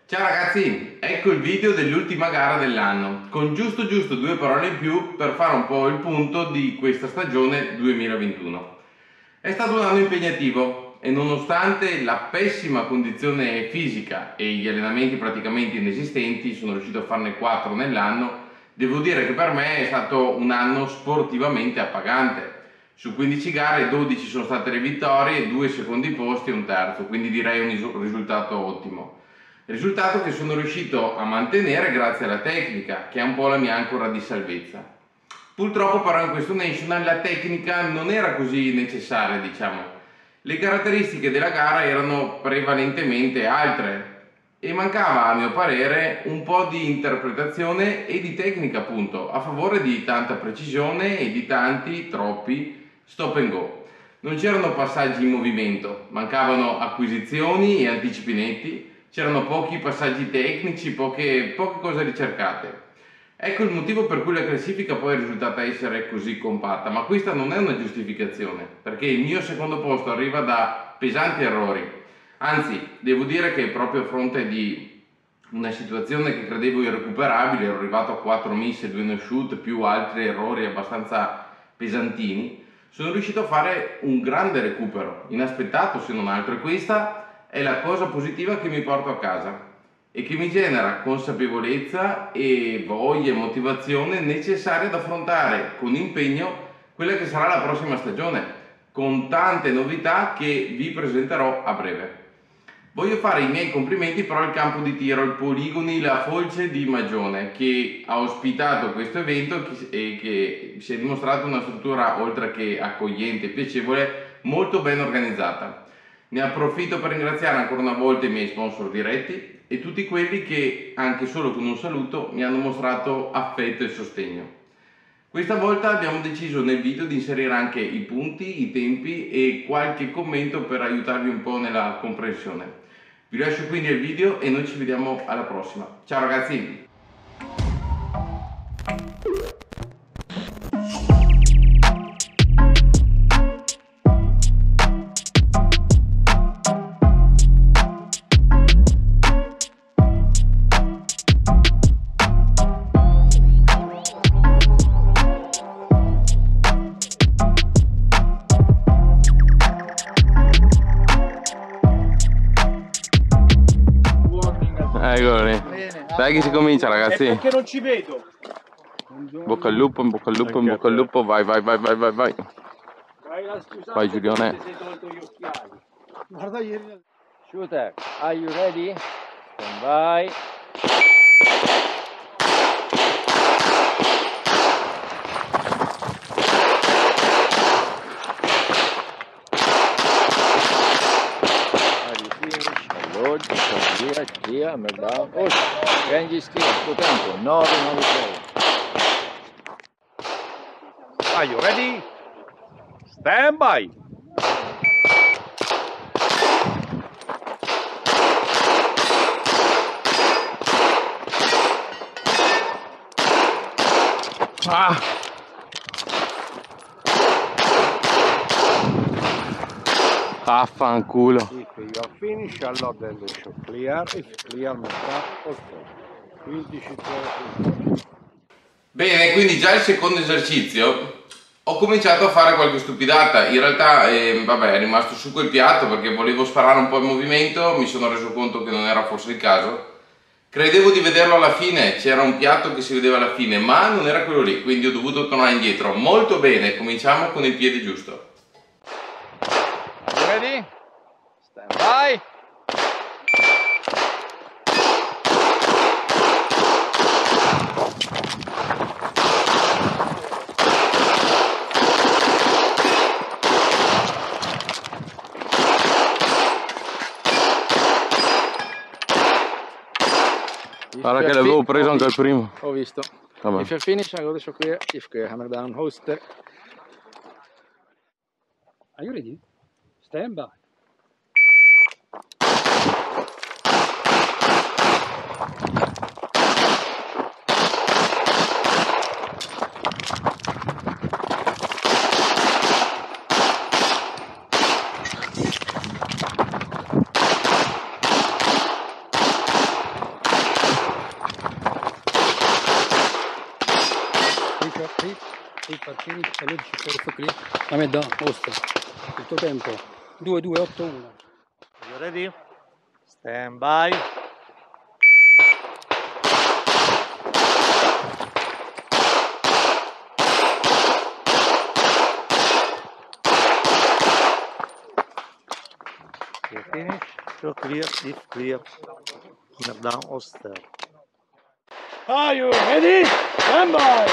Ciao ragazzi, ecco il video dell'ultima gara dell'anno, con giusto 2 parole in più per fare un po' il punto di questa stagione 2021. È stato un anno impegnativo e nonostante la pessima condizione fisica e gli allenamenti praticamente inesistenti, sono riuscito a farne 4 nell'anno, devo dire che per me è stato un anno sportivamente appagante. Su 15 gare 12 sono state le vittorie, 2 secondi posti e un terzo, quindi direi un risultato ottimo. Risultato che sono riuscito a mantenere grazie alla tecnica, che è un po' la mia ancora di salvezza. Purtroppo però in questo National la tecnica non era così necessaria, diciamo. Le caratteristiche della gara erano prevalentemente altre e mancava, a mio parere, un po' di interpretazione e di tecnica, appunto, a favore di tanta precisione e di tanti, troppi, stop and go. Non c'erano passaggi in movimento, mancavano acquisizioni e anticipi netti, c'erano pochi passaggi tecnici, poche cose ricercate. Ecco il motivo per cui la classifica poi è risultata essere così compatta, ma questa non è una giustificazione, perché il mio secondo posto arriva da pesanti errori. Anzi, devo dire che proprio a fronte di una situazione che credevo irrecuperabile, ero arrivato a 4 miss e 2 no shoot, più altri errori abbastanza pesantini, sono riuscito a fare un grande recupero, inaspettato se non altro, e questa è la cosa positiva che mi porto a casa e che mi genera consapevolezza e voglia e motivazione necessaria ad affrontare con impegno quella che sarà la prossima stagione, con tante novità che vi presenterò a breve. Voglio fare i miei complimenti però al campo di tiro, al Poligoni La Folce di Magione, che ha ospitato questo evento e che si è dimostrata una struttura, oltre che accogliente e piacevole, molto ben organizzata. Ne approfitto per ringraziare ancora una volta i miei sponsor diretti e tutti quelli che, anche solo con un saluto, mi hanno mostrato affetto e sostegno. Questa volta abbiamo deciso nel video di inserire anche i punti, i tempi e qualche commento per aiutarvi un po' nella comprensione. Vi lascio quindi il video e noi ci vediamo alla prossima. Ciao ragazzi! Eccolo. Dai che si comincia ragazzi. Perché non ci vedo. Bocca al lupo, in bocca al lupo, in bocca al lupo. Vai. Vai Giulione. Guarda ieri. Shooter, are you ready? Stand by. Via, hammer down. Oh, prendi schia, tuo tempo, 9-9-6. Are you ready? Stand by. Affanculo. If you are finished, allora then the shot clear. If clear, metà, ok. 15-0. Bene, quindi già il secondo esercizio ho cominciato a fare qualche stupidata. In realtà, vabbè, è rimasto su quel piatto perché volevo sparare un po' in movimento, mi sono reso conto che non era forse il caso. Credevo di vederlo alla fine, c'era un piatto che si vedeva alla fine, ma non era quello lì, quindi ho dovuto tornare indietro. Molto bene, cominciamo con il piede giusto. Ready? Stand by. Guarda che l'avevo preso anche al primo. Ho visto. Vabbè. If you're finished, I go to shot clear. If clear, hammer down, host. Are you ready? Stand by. Il partini, saluti, corso clear. A da Osta. Il tuo tempo 2-2-8-1. You ready? Stand by. You finish. You're clear. If clear. Down Oster. Are you ready? Stand by!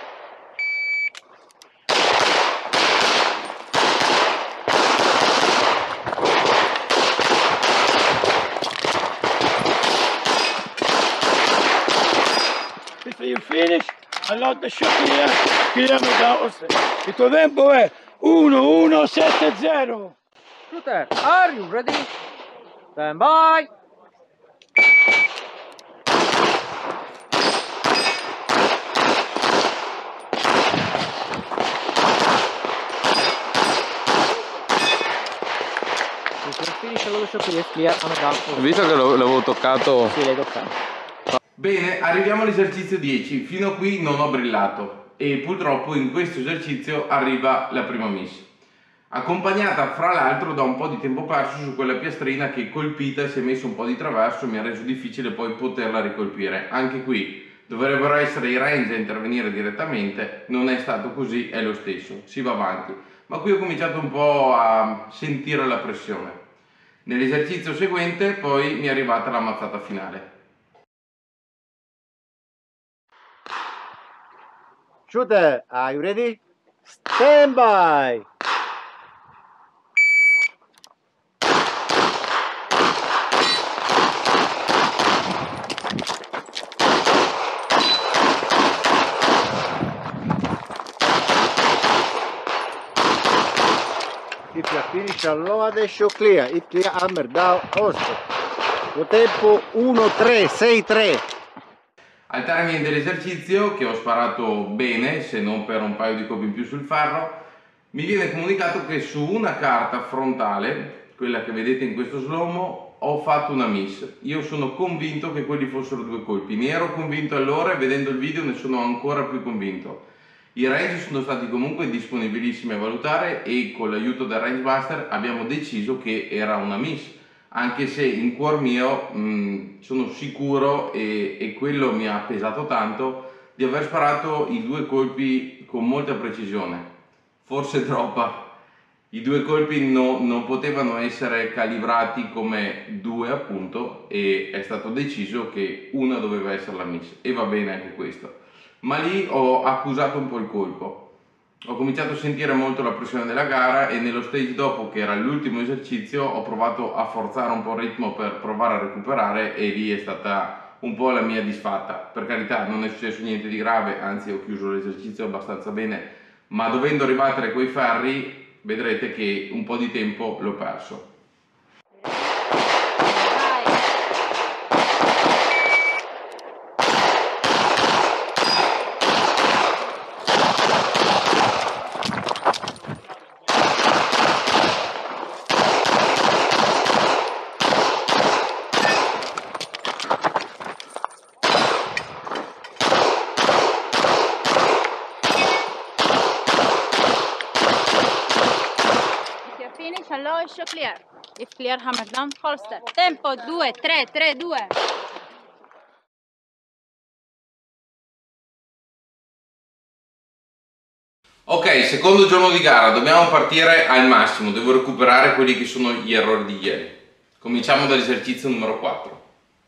If you finish, allora the shot clear me da Oster. Il tuo tempo è 1-1-7-0. Shooter, are you ready? Stand by. Finish allora shot clear, Visto che l'avevo toccato. Sì, l'hai toccato. Bene, arriviamo all'esercizio 10. Fino a qui non ho brillato e purtroppo in questo esercizio arriva la prima miss, accompagnata fra l'altro da un po' di tempo perso su quella piastrina che colpita si è messo un po' di traverso, mi ha reso difficile poi poterla ricolpire. Anche qui dovrebbero essere i range a intervenire direttamente, non è stato così, è lo stesso, si va avanti. Ma qui ho cominciato un po' a sentire la pressione. Nell'esercizio seguente poi mi è arrivata la mazzata finale. Shooter, are you ready? Stand by. If you finish allora adesso clear. If clear hammer down Oster. Tuo tempo 1-3-6-3. Al termine dell'esercizio, che ho sparato bene, se non per un paio di colpi in più sul ferro, mi viene comunicato che su una carta frontale, quella che vedete in questo slow-mo, ho fatto una miss. Io sono convinto che quelli fossero due colpi. Ne ero convinto allora e vedendo il video ne sono ancora più convinto. I range sono stati comunque disponibilissimi a valutare e con l'aiuto del Range Master abbiamo deciso che era una miss. Anche se in cuor mio sono sicuro e quello mi ha pesato tanto di aver sparato i due colpi con molta precisione, forse troppa. I due colpi non potevano essere calibrati come due appunto e è stato deciso che una doveva essere la miss e va bene anche questo. Ma lì ho accusato un po' il colpo. Ho cominciato a sentire molto la pressione della gara e nello stage dopo, che era l'ultimo esercizio, ho provato a forzare un po' il ritmo per provare a recuperare e lì è stata un po' la mia disfatta. Per carità non è successo niente di grave, anzi ho chiuso l'esercizio abbastanza bene, ma dovendo ribattere quei ferri vedrete che un po' di tempo l'ho perso. Finish and low show clear. If clear hammer down holster. Tempo 2-3-3-2. Ok, secondo giorno di gara, dobbiamo partire al massimo, devo recuperare quelli che sono gli errori di ieri. Cominciamo dall'esercizio numero 4.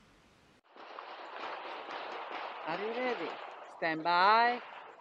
Are you ready? Stand by.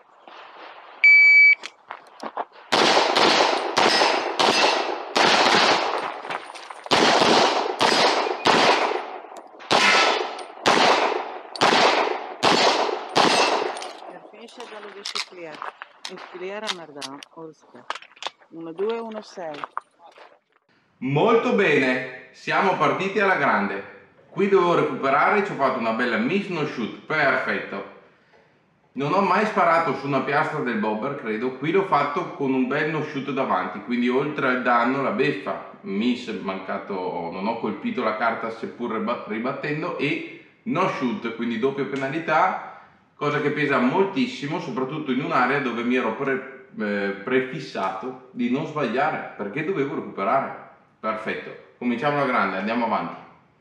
Finisce dallo 10 clear. Il clear a Mardano, Orska. 1-2-1-6. Molto bene, siamo partiti alla grande. Qui dovevo recuperare, ci ho fatto una bella miss no shoot, perfetto. Non ho mai sparato su una piastra del bobber, credo, qui l'ho fatto con un bel no shoot davanti, quindi oltre al danno la beffa, miss, mancato, non ho colpito la carta seppur ribattendo e no shoot, quindi doppia penalità. cosa che pesa moltissimo, soprattutto in un'area dove mi ero prefissato di non sbagliare, perché dovevo recuperare. Perfetto, cominciamo alla grande, andiamo avanti.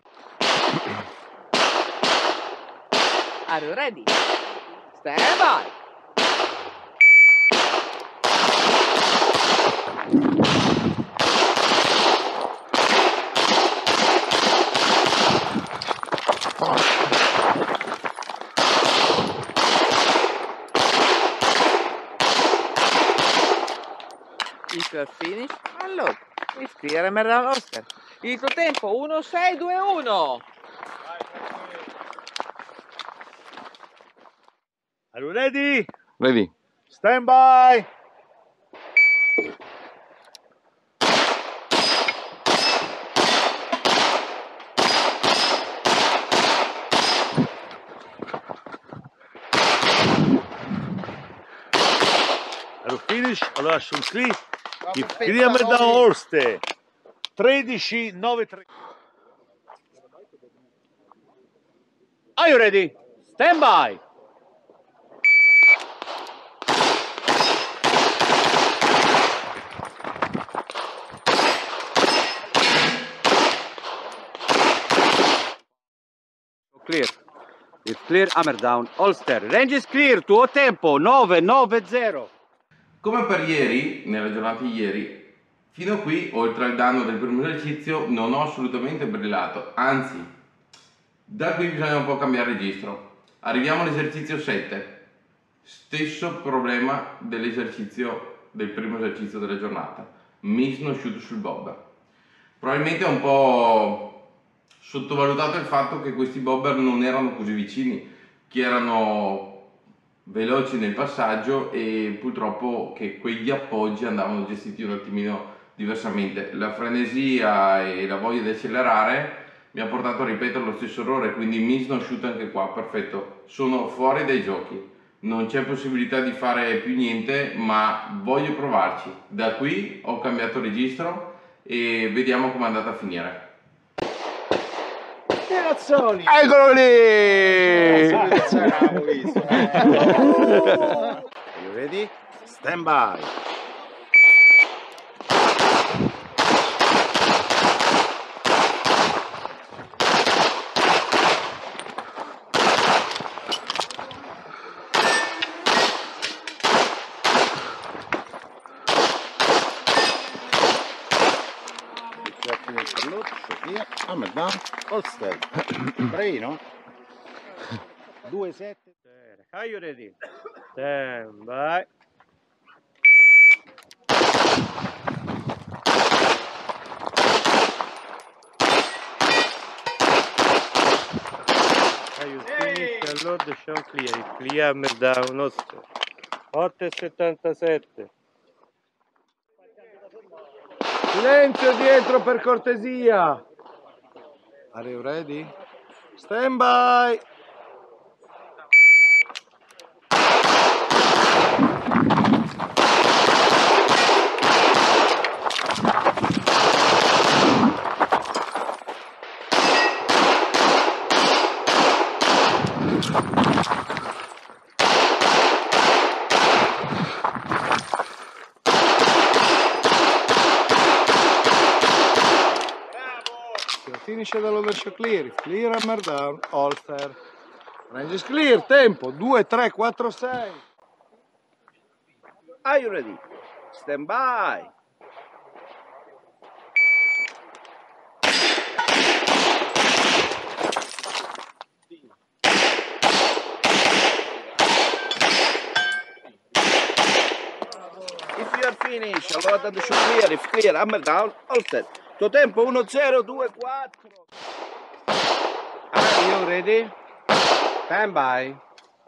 Are you ready? Stand by! If you are finished, unload. It's clear and down holster. Il tuo tempo 1-6-2-1. Are you ready? Ready. Stand by. Are you finished? Allora sul clip. Clear me down holster. 13-9-3. Are you ready? Stand by. Clear. It's clear, hammer down, holster. Range is clear, tuo tempo 9-9-0. Come per ieri, nella giornata di ieri, fino a qui, oltre al danno del primo esercizio, non ho assolutamente brillato, anzi, da qui bisogna un po' cambiare registro. Arriviamo all'esercizio 7, stesso problema dell'esercizio, del primo esercizio della giornata, miss non shoot sul bob. Probabilmente ho un po' sottovalutato il fatto che questi bobber non erano così vicini, che erano veloci nel passaggio e purtroppo che quegli appoggi andavano gestiti un attimino diversamente. La frenesia e la voglia di accelerare mi ha portato a ripetere lo stesso errore, quindi miss non shoot anche qua, perfetto. Sono fuori dai giochi, non c'è possibilità di fare più niente, ma voglio provarci. Da qui ho cambiato registro e vediamo come è andata a finire. Eccolo lì! Are you ready? Stand by. Hammer down, holster. Braino. 2-7. Are you ready? Stand by. Are you finished? Allora the show clear. Clear hammer down, holster. 8,77. Silenzio dietro per cortesia. Are you ready? Stand by. Finisce dall'overshow clear, clear hammer down, holster. Range is clear, tempo 2-3-4-6. Are you ready? Stand by. If you are finished, allora the show clear, if clear, hammer down, holster. Tuo tempo 1-0-2-4. Are you ready? Stand by.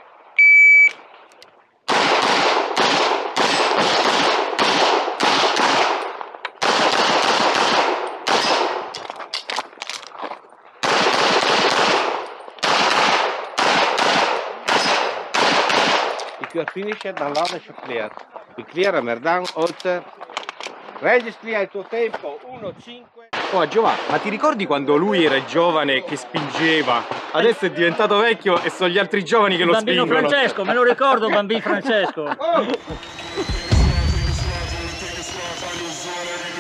If you are finished, allora show clear. If clear, hammer down, holster. Range is clear, il tuo tempo 1-5. Oh Giovanni, ma ti ricordi quando lui era giovane che spingeva? Adesso è diventato vecchio e sono gli altri giovani che lo Bambino spingono. Francesco, me lo ricordo, bambino Francesco.